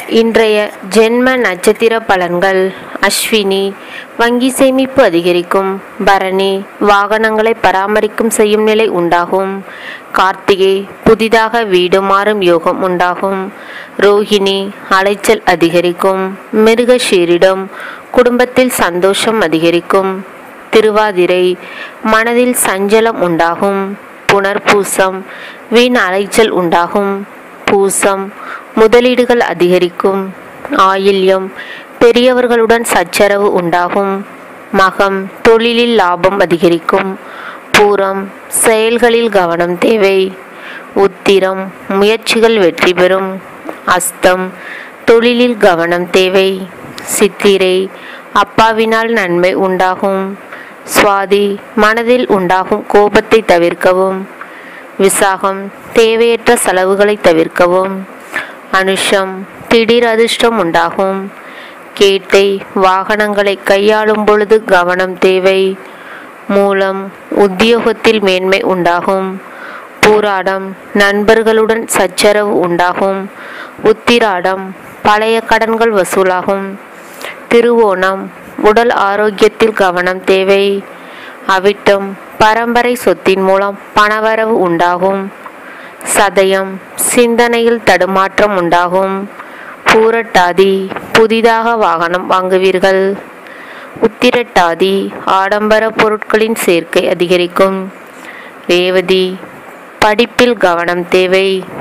இன்றைய ஜென்ம நட்சத்திர பலன்கள். அஸ்வினி, வங்கி சேமிப்பு அதிகரிக்கும். பரணி, வாகனங்களை பராமரிக்கும் செய்யும் நிலை உண்டாகும். கார்த்திகை, புதிதாக வீடு மாறும் யோகம் உண்டாகும். ரோஹிணி, அலைச்சல் அதிகரிக்கும். மிருகஷீரிடம், குடும்பத்தில் சந்தோஷம் அதிகரிக்கும். திருவாதிரை, மனதில் சஞ்சலம் உண்டாகும். புனர்பூசம், வீண் அலைச்சல் உண்டாகும். பூசம், முதலீடுகள் அதிகரிக்கும். ஆயில்யம், பெரியவர்களுடன் சச்சரவு உண்டாகும். மகம், தொழிலில் லாபம் அதிகரிக்கும். பூரம், செயல்களில் கவனம் தேவை. உத்திரம், முயற்சிகள் வெற்றி பெறும். அஸ்தம், தொழிலில் கவனம் தேவை. சித்திரை, அப்பாவினால் நன்மை உண்டாகும். சுவாதி, மனதில் உண்டாகும் கோபத்தை தவிர்க்கவும். விசாகம், தேவையற்ற செலவுகளை தவிர்க்கவும். அனுஷம், திடீர் அதிர்ஷ்டம் உண்டாகும். கேட்டை, வாகனங்களை கையாளும் பொழுது கவனம் தேவை. மூலம், உத்தியோகத்தில் மேன்மை உண்டாகும். பூராடம், நண்பர்களுடன் சச்சரவு உண்டாகும். உத்திராடம், பழைய கடன்கள் வசூலாகும். திருவோணம், உடல் ஆரோக்கியத்தில் கவனம் தேவை. அவிட்டம், பரம்பரை சொத்தின் மூலம் பணவரவு உண்டாகும். சதயம், சிந்தனையில் தடுமாற்றம் உண்டாகும். பூரட்டாதி, புதிதாக வாகனம் வாங்குவீர்கள். உத்திரட்டாதி, ஆடம்பர பொருட்களின் சேர்க்கை அதிகரிக்கும். ரேவதி, படிப்பில் கவனம் தேவை.